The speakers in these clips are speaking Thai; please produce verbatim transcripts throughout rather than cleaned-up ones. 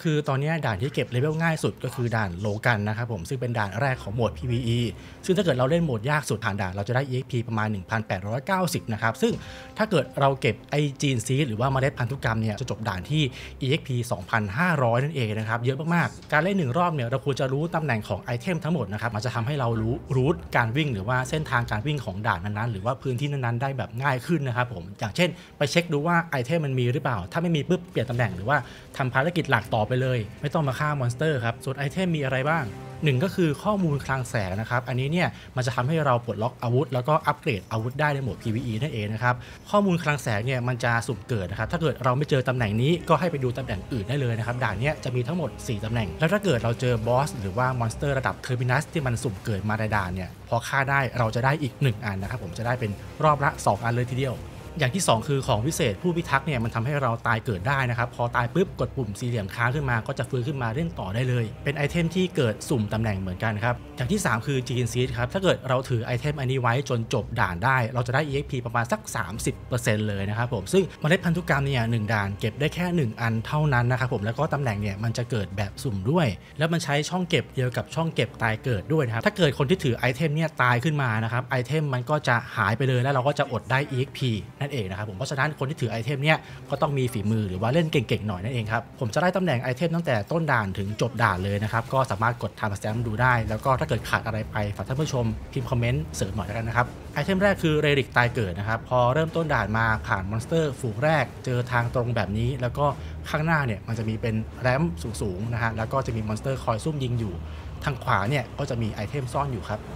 คือตอนนี้ด่านที่เก็บเลเวลง่ายสุดก็คือด่านโลกันนะครับผมซึ่งเป็นด่านแรกของโหมด พี วี อี ซึ่งถ้าเกิดเราเล่นโหมดยากสุดผ่านด่านเราจะได้ อี เอ็กซ์ พี ประมาณ หนึ่งพันแปดร้อยเก้าสิบ นะครับซึ่งถ้าเกิดเราเก็บไอจีนซีดหรือว่าเมล็ดพันธุกรรมเนี่ยจะจบด่านที่ อี เอ็กซ์ พี สองพันห้าร้อย นั่นเองนะครับเยอะมากๆการเล่นหนึ่งรอบเนี่ยเราควรจะรู้ตำแหน่งของไอเทมทั้งหมดนะครับมันจะทำให้เรารู้รูทการวิ่งหรือว่าเส้นทางการวิ่งของด่านนั้นๆหรือว่าพื้นที่นั้นๆได้แบบง่ายขึ้นนะครับผมอย่างเช่นไปเช็คดูว่าไอเทมมันมีหรือเปล่าถ้าไม่มีปุ๊บเปลี่ยนตำแหน่งหรือว่าทำภารกิจหลักต่อไปเลยไม่ต้องมาฆ่ามอนสเตอร์ครับส่วนไอเทมมีอะไรบ้างหนึ่งก็คือข้อมูลคลังแสงนะครับอันนี้เนี่ยมันจะทำให้เราปลดล็อกอาวุธแล้วก็อัปเกรดอาวุธได้ในโหมด พี วี อี นั่นเองนะครับข้อมูลคลังแสงเนี่ยมันจะสุ่มเกิดนะครับถ้าเกิดเราไม่เจอตำแหน่งนี้ก็ให้ไปดูตำแหน่งอื่นได้เลยนะครับด่านนี้จะมีทั้งหมดสี่ตำแหน่งแล้วถ้าเกิดเราเจอบอสหรือว่ามอนสเตอร์ระดับเทอร์มินัสที่มันสุ่มเกิดมาในด่านเนี่ยพอฆ่าได้เราจะได้อีกหนึ่งอันนะครับผมจะได้เป็นรอบละสองอันเลยทีเดียวอย่างที่สองคือของพิเศษผู้พิทักษ์เนี่ยมันทำให้เราตายเกิดได้นะครับพอตายปุ๊บกดปุ่มสี่เหลี่ยมค้างขึ้นมาก็จะฟื้นขึ้นมาเล่นต่อได้เลยเป็นไอเทมที่เกิดสุ่มตำแหน่งเหมือนกันครับอย่างที่สามคือ จี เอ็น ซี ครับถ้าเกิดเราถือไอเทมอันนี้ไว้จนจบด่านได้เราจะได้ อี เอ็กซ์ พี ประมาณสัก สามสิบเปอร์เซ็นต์ เลยนะครับผมซึ่งเมล็ดพันธุกรรมเนี่ยหนึ่งด่านเก็บได้แค่หนึ่งอันเท่านั้นนะครับผมแล้วก็ตำแหน่งเนี่ยมันจะเกิดแบบสุ่มด้วยแล้วมันใช้ช่องเก็บเดียวกับช่องเก็บตายเกิดด้วยนะครับถ้าเกิดคนที่ถือไอเทมเนี่ยตายขึ้นมานะครับไอเทมมันก็จะหายไปเลยแล้วเราก็จะอดได้ อี เอ็กซ์ พี นั่นเองนะครับผมเพราะฉะนั้นคนที่ถือไอเทมเนี่ยก็ต้องมีฝีมือหรือว่าเล่นเก่งๆหน่อยนั่นเองครับผมจะได้ตำแหน่งไอเทมตั้งแต่ต้นด่านถึงจบด่านเลยนะครับก็สามารถกด Time Stamp ดูได้แล้วก็ถ้าเกิดขาดอะไรไปฝากท่านผู้ชมพิมพ์คอมเมนต์เสริมหน่อยแล้วกันนะครับไอเทมแรกคือเรลิกตายเกิดนะครับพอเริ่มต้นด่านมาผ่านมอนสเตอร์ฝูงแรกเจอทางตรงแบบนี้แล้วก็ข้างหน้าเนี่ยมันจะมีเป็นแรมสูงๆนะฮะแล้วก็จะมีมอนสเตอร์คอยซุ่มยิงอยู่ทางขวาเนี่ยก็จะมีไอเทมซ่อนอยู่ครับ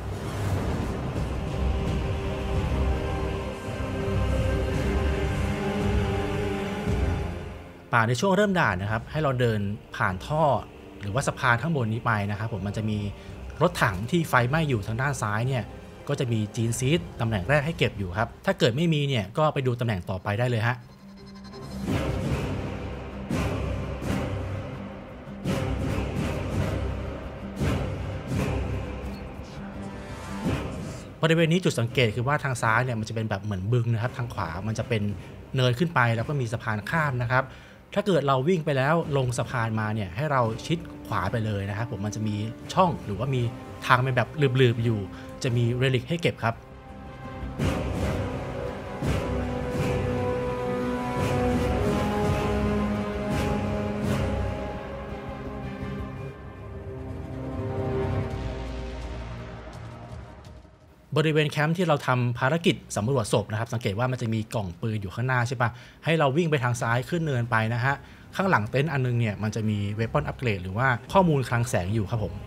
ป่าในช่วงเริ่มด่านนะครับให้เราเดินผ่านท่อหรือว่าสะพานข้างบนนี้ไปนะครับผมมันจะมีรถถังที่ไฟไหม้อยู่ทางด้านซ้ายเนี่ยก็จะมีจีนซีดตำแหน่งแรกให้เก็บอยู่ครับถ้าเกิดไม่มีเนี่ยก็ไปดูตำแหน่งต่อไปได้เลยฮะบริเวณนี้จุดสังเกตคือว่าทางซ้ายเนี่ยมันจะเป็นแบบเหมือนบึงนะครับทางขวามันจะเป็นเนินขึ้นไปแล้วก็มีสะพานข้ามนะครับถ้าเกิดเราวิ่งไปแล้วลงสะพานมาเนี่ยให้เราชิดขวาไปเลยนะครับผมมันจะมีช่องหรือว่ามีทางเป็นแบบลืบๆอยู่จะมีเรลิกให้เก็บครับบริเวณแคมป์ที่เราทำภารกิจสำรวจศพนะครับสังเกตว่ามันจะมีกล่องปืนอยู่ข้างหน้าใช่ปะให้เราวิ่งไปทางซ้ายขึ้นเนินไปนะฮะข้างหลังเต็นท์อันนึงเนี่ยมันจะมีเวปอนอัปเกรดหรือว่าข้อมูลคลังแสงอยู่ครับผม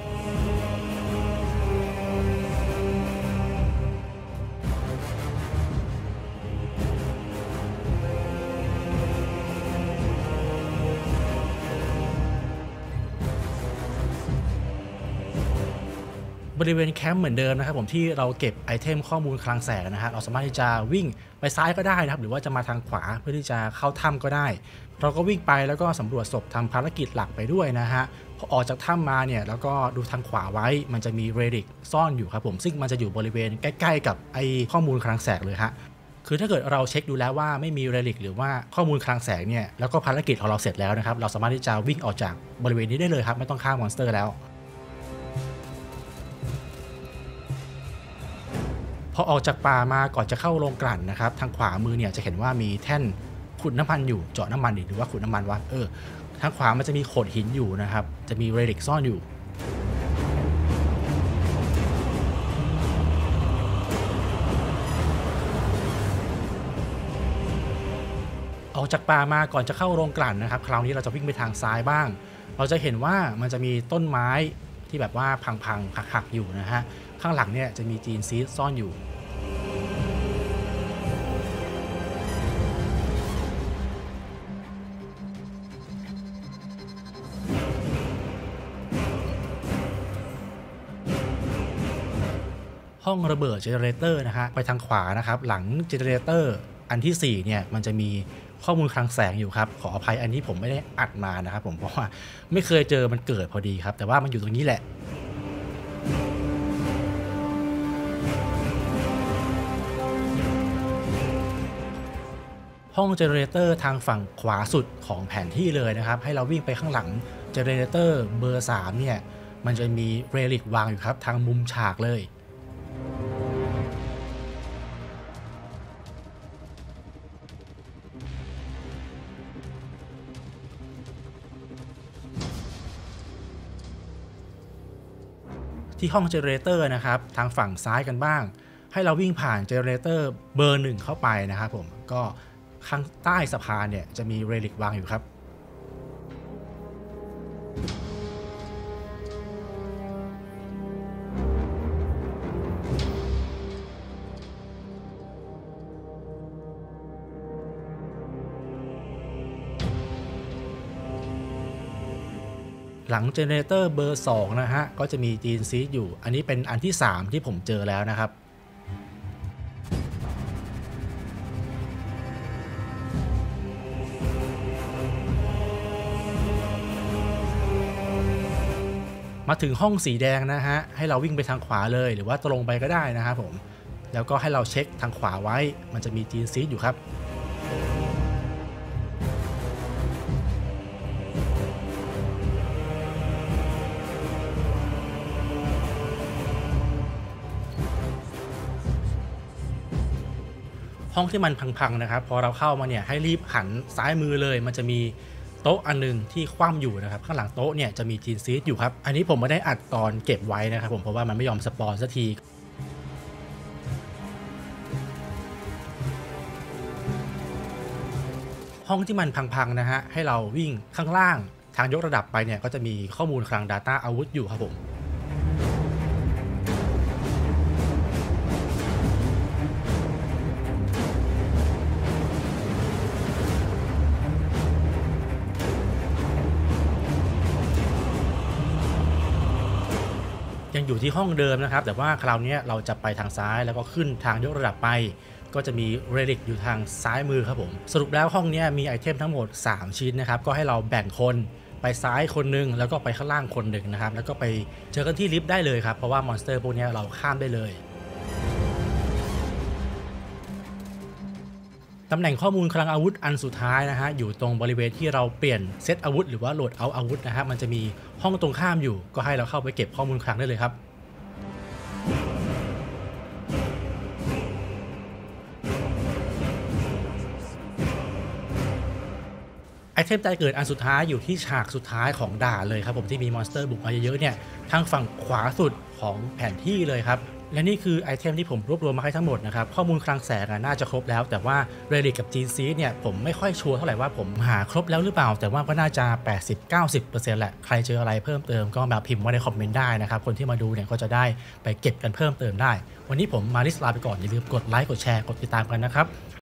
บริเวณแคมป์เหมือนเดิมนะครับผมที่เราเก็บไอเทมข้อมูลคลังแสงนะฮะเราสามารถที่จะวิ่งไปซ้ายก็ได้นะครับหรือว่าจะมาทางขวาเพื่อที่จะเข้าถ้ำก็ได้เราก็วิ่งไปแล้วก็สำรวจศพทำภารกิจหลักไปด้วยนะฮะพอออกจากถ้ำมาเนี่ยแล้วก็ดูทางขวาไว้มันจะมีเรดิกซ่อนอยู่ครับผมซึ่งมันจะอยู่บริเวณใกล้ๆกับไอข้อมูลคลังแสงเลยฮะคือถ้าเกิดเราเช็คดูแล้วว่าไม่มีเรลิกหรือว่าข้อมูลคลังแสงเนี่ยแล้วก็ภารกิจของเราเสร็จแล้วนะครับเราสามารถที่จะวิ่งออกจากบริเวณนี้ได้เลยครับไม่ต้องฆ่ามอนสเตอร์แล้วพอออกจากป่ามาก่อนจะเข้าโรงกลั่นนะครับทางขวามือเนี่ยจะเห็นว่ามีแท่นขุดน้ำมันอยู่เจาะน้ำมันหรือว่าขุดน้ำมันวะเออทางขวามันจะมีโขดหินอยู่นะครับจะมีเรลิกซ่อนอยู่ออกจากป่ามาก่อนจะเข้าโรงกลั่นนะครับคราวนี้เราจะวิ่งไปทางซ้ายบ้างเราจะเห็นว่ามันจะมีต้นไม้ที่แบบว่าพังๆหักๆอยู่นะฮะข้างหลังเนี่ยจะมีจีนซีดซ่อนอยู่ห้องระเบิดเจเนเรเตอร์นะฮะไปทางขวานะครับหลังเจเนเรเตอร์อันที่สี่เนี่ยมันจะมีข้อมูลคลังแสงอยู่ครับขออภัยอันนี้ผมไม่ได้อัดมานะครับผมเพราะว่าไม่เคยเจอมันเกิดพอดีครับแต่ว่ามันอยู่ตรงนี้แหละ พห้องเจเนเรเตอร์ทางฝั่งขวาสุดของแผนที่เลยนะครับให้เราวิ่งไปข้างหลังเจเนเรเตอร์เบอร์สามเนี่ยมันจะมีเรลิกวางอยู่ครับทางมุมฉากเลยที่ห้องเจเนเรเตอร์นะครับทางฝั่งซ้ายกันบ้างให้เราวิ่งผ่านเจเนเรเตอร์เบอร์หนึ่งเข้าไปนะครับผมก็ข้างใต้สะพานเนี่ยจะมีเรลิกวางอยู่ครับหลังเจเนเรเตอร์เบอร์สองนะฮะก็จะมีจีนซีดอยู่อันนี้เป็นอันที่สามที่ผมเจอแล้วนะครับมาถึงห้องสีแดงนะฮะให้เราวิ่งไปทางขวาเลยหรือว่าตรงไปก็ได้นะครับผมแล้วก็ให้เราเช็คทางขวาไว้มันจะมีจีนซีดอยู่ครับห้องที่มันพังๆนะครับพอเราเข้ามาเนี่ยให้รีบหันซ้ายมือเลยมันจะมีโต๊ะอันนึงที่คว่ำอยู่นะครับข้างหลังโต๊ะเนี่ยจะมีจีนซีดอยู่ครับอันนี้ผมไม่ได้อัดตอนเก็บไว้นะครับผมเพราะว่ามันไม่ยอมสปอนสักทีห้องที่มันพังๆนะฮะให้เราวิ่งข้างล่างทางยกระดับไปเนี่ยก็จะมีข้อมูลคลัง Data อาวุธอยู่ครับผมยังอยู่ที่ห้องเดิมนะครับแต่ว่าคราวนี้เราจะไปทางซ้ายแล้วก็ขึ้นทางยกระดับไปก็จะมีเรลิกอยู่ทางซ้ายมือครับผมสรุปแล้วห้องนี้มีไอเทมทั้งหมดสามชิ้นนะครับก็ให้เราแบ่งคนไปซ้ายคนหนึ่งแล้วก็ไปข้างล่างคนหนึ่งนะครับแล้วก็ไปเจอกันที่ลิฟต์ได้เลยครับเพราะว่ามอนสเตอร์พวกนี้เราข้ามได้เลยตำแหน่งข้อมูลคลังอาวุธอันสุดท้ายนะฮะอยู่ตรงบริเวณที่เราเปลี่ยนเซตอาวุธหรือว่าโหลดเอาอาวุธนะฮะมันจะมีห้องตรงข้ามอยู่ก็ให้เราเข้าไปเก็บข้อมูลคลังได้เลยครับไอเทมใจเกิดอันสุดท้ายอยู่ที่ฉากสุดท้ายของด่านเลยครับผมที่มีมอนสเตอร์บุกมาเยอะๆเนี่ยทางฝั่งขวาสุดของแผนที่เลยครับและนี่คือไอเทมที่ผมรวบรวมมาให้ทั้งหมดนะครับข้อมูลคลังแสงน่าจะครบแล้วแต่ว่าเรลิกกับจีนซีเนี่ยผมไม่ค่อยชัวร์เท่าไหร่ว่าผมหาครบแล้วหรือเปล่าแต่ว่าก็น่าจะ แปดสิบถึงเก้าสิบเปอร์เซ็นต์ แหละใครเจออะไรเพิ่มเติมก็มาพิมพ์ไว้ในคอมเมนต์ได้นะครับคนที่มาดูเนี่ยก็จะได้ไปเก็บกันเพิ่มเติมได้วันนี้ผมมาลิสลาไปก่อนอย่าลืมกดไลค์กดแชร์กดติดตามกันนะครับ